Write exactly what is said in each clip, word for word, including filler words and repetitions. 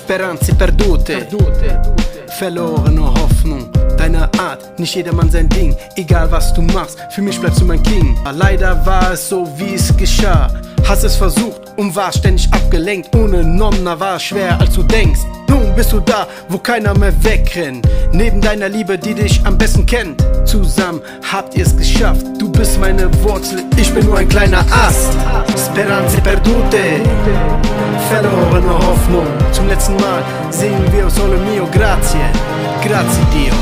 Speranze perdute, verlorene Hoffnung, deine Art, nicht jedermann sein Ding. Egal was du machst, für mich bleibst du mein King. Leider war es so, wie es geschah. Hast es versucht und war ständig abgelenkt. Ohne Nomna war es schwer, als du denkst. Nun bist du da, wo keiner mehr wegrennt. Neben deiner Liebe, die dich am besten kennt. Zusammen habt ihr es geschafft. Du bist meine Wurzel, ich bin nur ein kleiner Ast. Speranze perdute, verlorene Hoffnung. Zum letzten Mal singen wir Sole Mio, grazie, grazie Dio.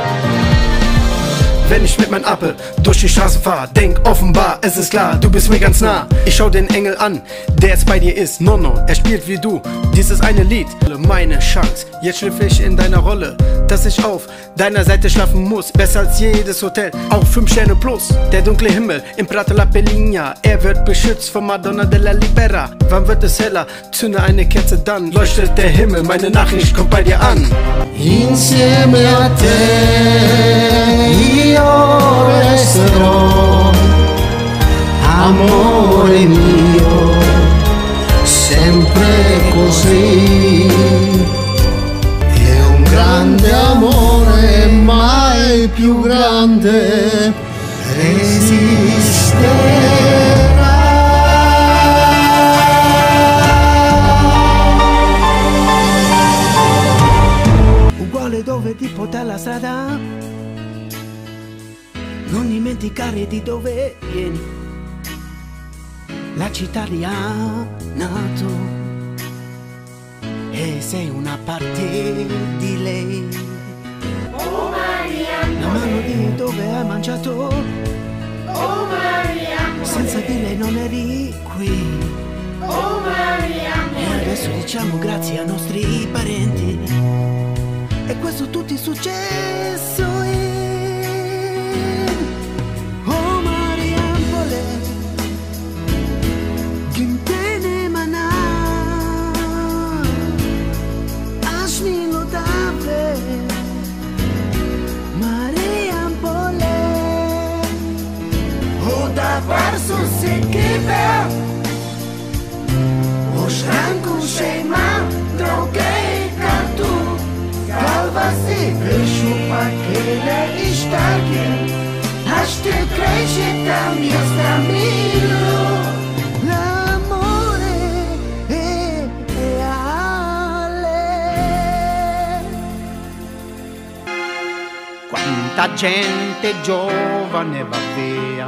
Wenn ich mit meinem Apfel durch die Straße fahr, denk offenbar, es ist klar, du bist mir ganz nah. Ich schau den Engel an, der jetzt bei dir ist. Nonno, er spielt wie du, dieses eine Lied. Meine Chance, jetzt schlüpfe ich in deiner Rolle, dass ich auf deiner Seite schlafen muss. Besser als jedes Hotel, auch fünf Sterne plus. Der dunkle Himmel im Prato la Pelligna, er wird beschützt von Madonna della Libera. Wann wird es heller? Zünde eine Kerze, dann leuchtet der Himmel, meine Nachricht kommt bei dir an. Insieme a te io resterò, amore mio, sempre così. È un grande amore, mai più grande esisterà. Uguale dove ti porta la strada, non dimenticare di dove vieni, la città lì ha nato e sei una parte di lei. Oh Maria, la mano di dove hai mangiato, oh Maria, senza di lei non eri qui. Oh Maria, e adesso diciamo grazie ai nostri parenti, e questo tutto è successo in oh Mariampole, Gintene Mana, Ashmilo Dave, Mariampole, o da Varso Sekebe, o Shranku Shema, Drogei Katu, Galvasi Veshupa Kele Ishtagir, Hashte Crescita mio stramilo. L'amore è reale. Quanta gente giovane va via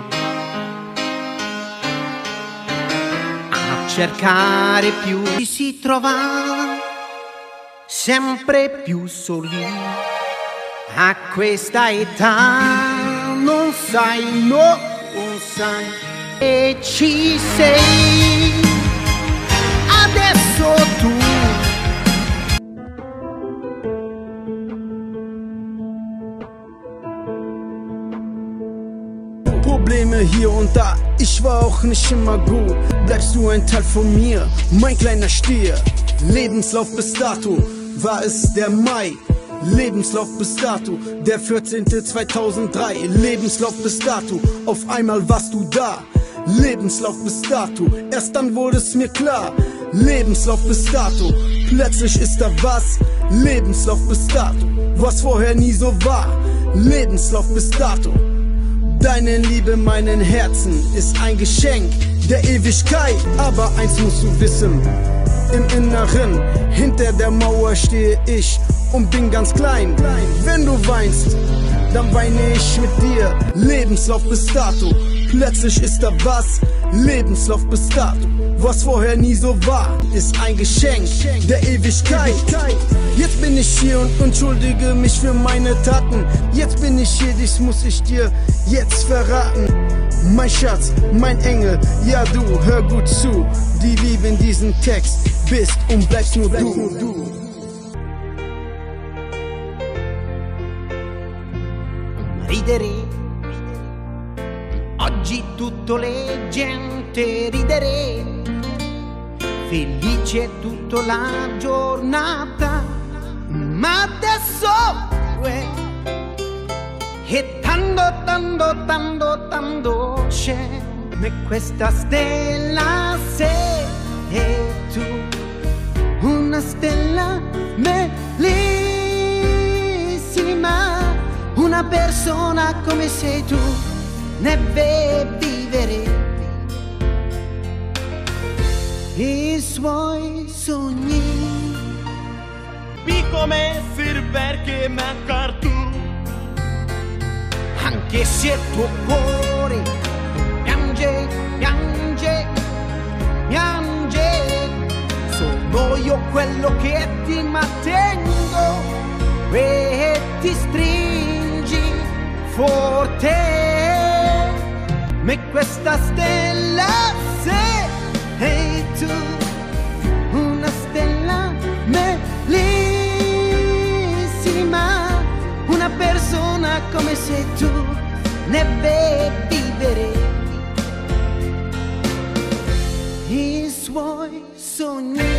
a cercare più, si trova sempre più soli. A questa età non sai, no, non sai, e ci sei adesso tu. Probleme hier und da, ich war auch nicht immer gut. Bleibst du ein Teil von mir, mein kleiner Stier. Lebenslauf bis dato war es der Mai. Lebenslauf bis dato, der vierzehnte zweitausenddrei. Lebenslauf bis dato, auf einmal warst du da. Lebenslauf bis dato, erst dann wurde es mir klar. Lebenslauf bis dato, plötzlich ist da was. Lebenslauf bis dato, was vorher nie so war. Lebenslauf bis dato, deine Liebe meinen Herzen ist ein Geschenk der Ewigkeit. Aber eins musst du wissen, im Inneren, hinter der Mauer stehe ich und bin ganz klein. Wenn du weinst, dann weine ich mit dir. Lebenslauf bis dato, plötzlich ist da was. Lebenslauf bis dato, was vorher nie so war, ist ein Geschenk der Ewigkeit. Jetzt bin ich hier und entschuldige mich für meine Taten. Jetzt bin ich hier, dies muss ich dir jetzt verraten. Mein Schatz, mein Engel, ja du, hör gut zu. Die Liebe in diesem Text bist und bleibst nur du. Ridere, oggi tutto le gente ridere, felice tutta la giornata, ma adesso eh, è tanto, tanto, tanto, tanto c'è questa stella sei tu, una una stella bellissima, una persona come sei tu, deve vivere i suoi sogni. Pi come ser perché mancare tu, anche se il tuo cuore piange, piange, piange, sono io quello che ti mantengo e ti stringi forte. Ma questa stella sei tu, una stella bellissima, una persona come sei tu, deve vivere i suoi sogni.